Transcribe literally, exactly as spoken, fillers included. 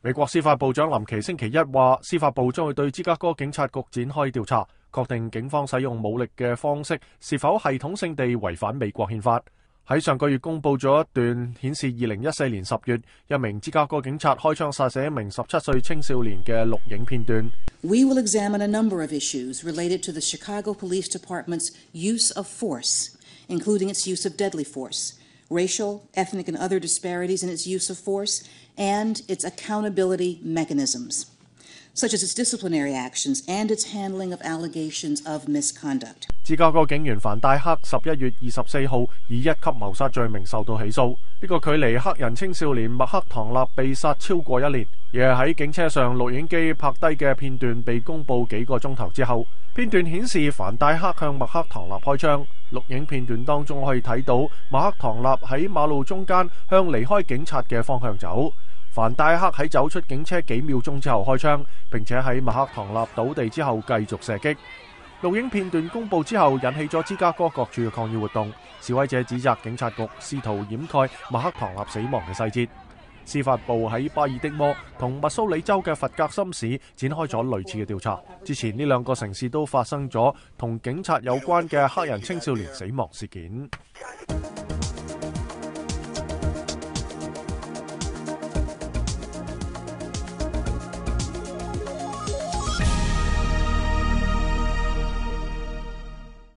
美國司法部長林奇星期一話，司法部將會對芝加哥警察局展開調查，確定警方使用武力嘅方式是否系統性地違反美國憲法。喺上個月公佈咗一段顯示二零一四年十月一名芝加哥警察開槍殺死一名十七歲青少年嘅錄影片段。 We will examine a number of issues related to the Chicago Police Department's use of force, including its use of deadly force, racial, ethnic, and other disparities in its use of force, and its accountability mechanisms, such as its disciplinary actions and its handling of allegations of misconduct. 芝加哥警員范戴克十一月二十四號以一級謀殺罪名受到起訴，呢個距離黑人青少年麥克唐納被殺超過一年。而係喺警車上錄影機拍低嘅片段被公佈幾個鐘頭之後，片段顯示范戴克向麥克唐納開槍。錄影片段當中可以睇到麥克唐納喺馬路中間向離開警察嘅方向走。范戴克喺走出警車幾秒鐘之後開槍，並且喺麥克唐納倒地之後繼續射擊。錄影片段公佈之後，引起咗芝加哥各處嘅抗議活動，示威者指責警察局試圖掩蓋麥克唐納死亡嘅細節。司法部喺巴爾的摩同密蘇里州嘅弗格森市展開咗類似嘅調查。之前呢兩個城市都發生咗同警察有關嘅黑人青少年死亡事件。